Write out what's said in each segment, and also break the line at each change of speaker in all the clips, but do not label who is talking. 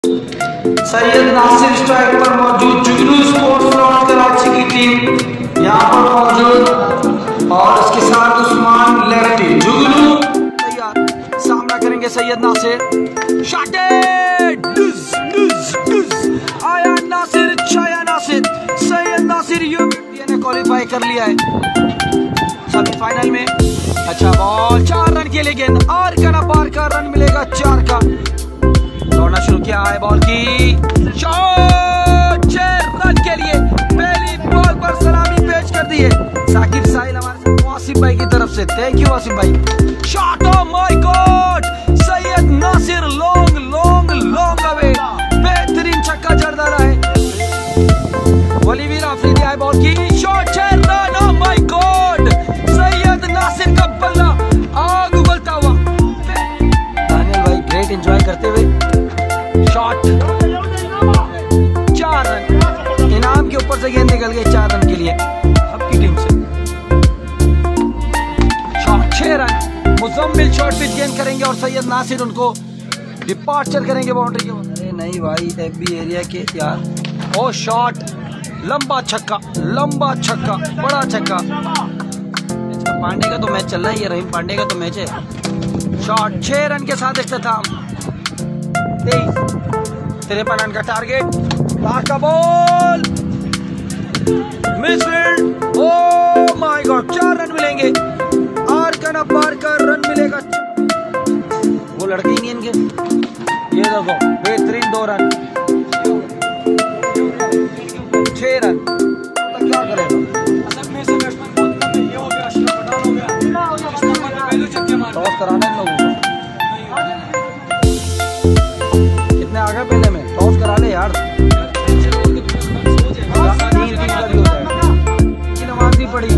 Syed Nasir strike पर मौजूद जुगनू sports ground Karachi की टीम यहाँ पर मौजूद और इसके साथ उस्मान लेफ्टी। जुगनू तैयार, सामना करेंगे सैयद नासिर। शॉटेड आया नासिर, छाया नासिर। सैयद नासिर ये ने क्वालिफाई कर लिया है सेमीफाइनल में। अच्छा बॉल, 4 रन के लिए गेंद और कना पार का रन मिलेगा 4 का। दौड़ना शुरू किया है, बॉल की शॉट 6 रन के लिए। पहली बॉल पर सलामी पेश कर दी है साकिब साहिल हमारे साथ वासिम भाई की तरफ से। थैंक यू वासिम भाई। Shot, oh my God, Syed Nasir long long long away, बेहतरीन छक्का जड़ डाला है। वलीवीर आफरीदी है, बॉल की shot 6 run. Oh my God, Syed Nasir का बल्ला आग उगलता हुआ। दानियल भाई ग्रेट एंजॉय करते हुए शॉट 4 रन। इनाम के ऊपर से गेंद निकल गई 4 रन के लिए आपकी टीम से। Shot 6 run. Muzammil shot pitch गेंद करेंगे और सैयद नासिर उनको डिपार्चर करेंगे बाउंड्री के। अरे नहीं भाई, एफबी एरिया के यार। ओ शॉट, लंबा छक्का, लंबा छक्का, बड़ा छक्का। पांडे का तो मैच चल रहा है, ये रहीम पांडे का तो मैच है। शॉट 6 रन के साथ इख्तिताम। 53 रन का टारगेट। बाहर का ball misfield. Oh my God, 4 run मिलेंगे और कना पार का रन मिलेगा। वो लड़के ही नहीं इनके। ये देखो बेहतरीन 2 रन, 6 रन। तो क्या करेगा? टॉस कराना है लोगों को। कितने आ गए पहले में? टॉस करा ले यार। नमाज नहीं पड़ी,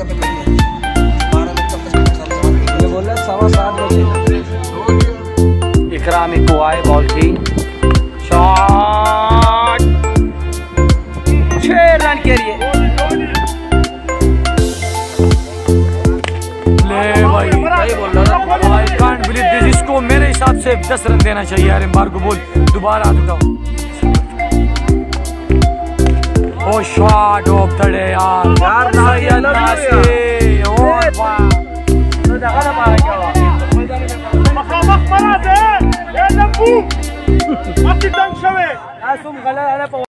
बोल रहे 7:15 बजे। इकराम को आए, बॉल की शॉट 6 रन के लिए। इसको मेरे हिसाब से 10 रन देना चाहिए यार। एम्बार्गो बोल दोबारा आ जाओ। Oh shot of the day यार, सैयद नासिर। ओ वाह, तो देखा ना पाया क्या मकामक मरा दे ए लंबू। अति दंग शवे